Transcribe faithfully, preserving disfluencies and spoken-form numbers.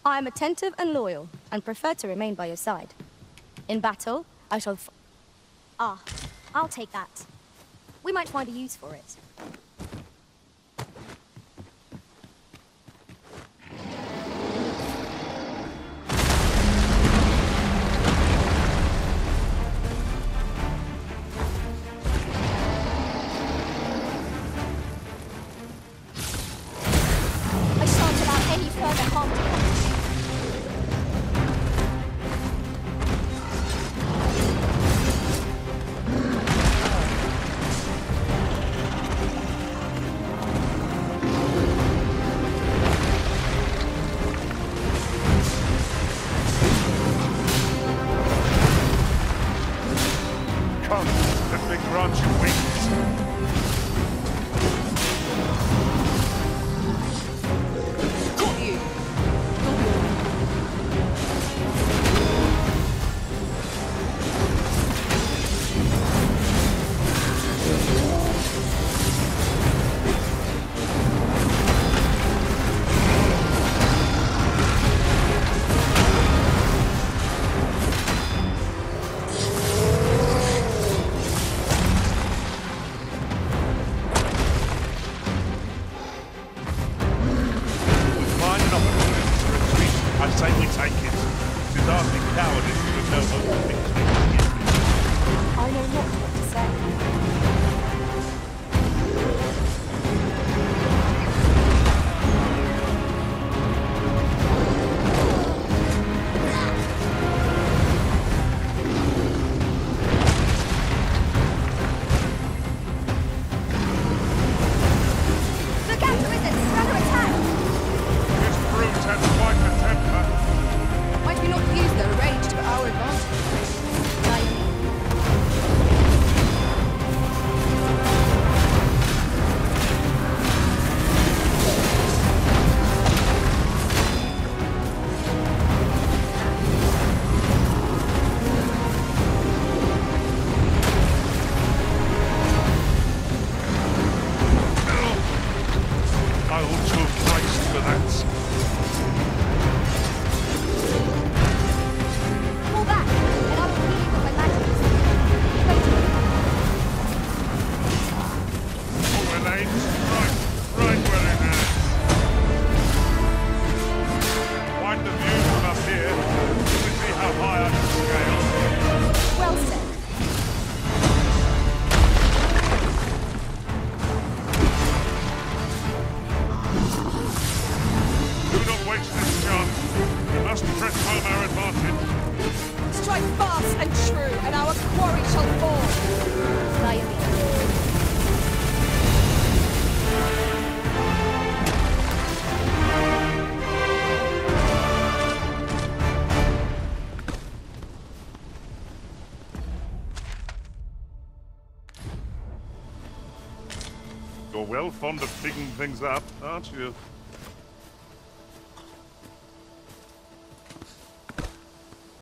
I am attentive and loyal, and prefer to remain by your side. In battle, I shall f- Ah, I'll take that. We might find a use for it. I shan't allow any further harm to come. Come, let me grant you wings. Got you! Find an opportunity to retreat. I say we take it. It is hardly cowardice to have no hope of victory. I know not what to say. Look out, Wizard! He's under attack! This brute has quite a temper. Might we not use their rage to our advantage? I ought to have braced for that. Pull back, and I will heal you with my magic. Wait a minute. All remains right, right where it is. Quite the view from up here. You can see how high I can scale. Well said. Do not waste this chance. We must press home our advantage. Strike fast and true, and our quarry shall fall! Naomi. You're well fond of picking things up, aren't you?